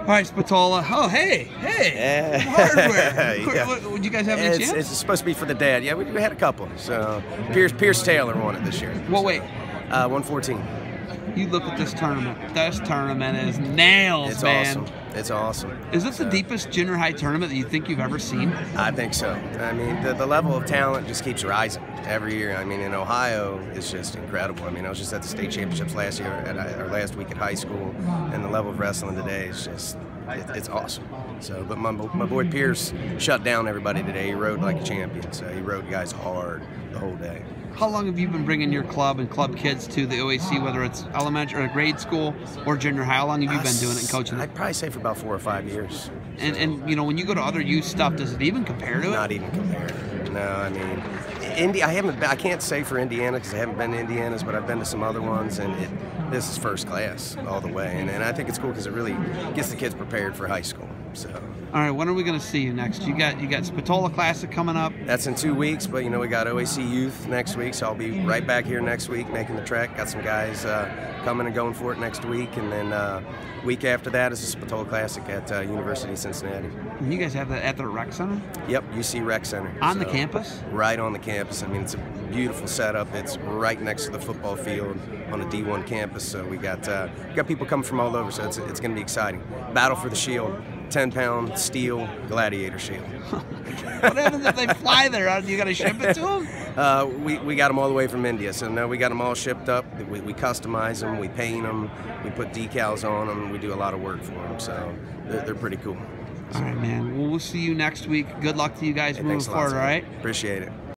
All right, Spatola. Oh, hey. Yeah. Hardware. Yeah. Would you guys have any chance? It's supposed to be for the dad. Yeah, we had a couple. So Pierce Taylor won it this year. Well, wait. 114. You look at this tournament. This tournament is nails, It's man. awesome. It's awesome. Is this the deepest junior high tournament that you think you've ever seen? I think so. I mean, the level of talent just keeps rising every year. I mean, in Ohio, it's just incredible. I mean, I was just at the state championships last last week at high school, and the level of wrestling today is just, it's awesome. So, but my boy Pierce shut down everybody today. He rode like a champion. So he rode guys hard the whole day. How long have you been bringing your club and club kids to the OAC, whether it's elementary or grade school or junior high? How long have you been doing it and coaching it? I'd probably say for about 4 or 5 years. And you know, when you go to other youth stuff, does it even compare to it? Not even compare. No, I mean, I can't say for Indiana because I haven't been to Indiana's, but I've been to some other ones, and this is first class all the way. And I think it's cool because it really gets the kids prepared for high school. So. All right, when are we going to see you next? You got Spatola Classic coming up. That's in 2 weeks, but you know we got OAC Youth next week, so I'll be right back here next week making the trek. Got some guys coming and going for it next week, and then week after that is the Spatola Classic at University of Cincinnati. And you guys have that at the rec center? Yep, UC Rec Center. On the campus? Right on the campus. I mean, it's a beautiful setup. It's right next to the football field on a D1 campus, so we got people coming from all over, so it's going to be exciting. Battle for the Shield. 10-pound steel gladiator shield. What happens if they fly there? You got to ship it to them? We got them all the way from India, so no, we got them all shipped up. We customize them, we paint them, we put decals on them, we do a lot of work for them, so they're pretty cool. All right, man. Well, we'll see you next week. Good luck to you guys moving forward, all right? Appreciate it.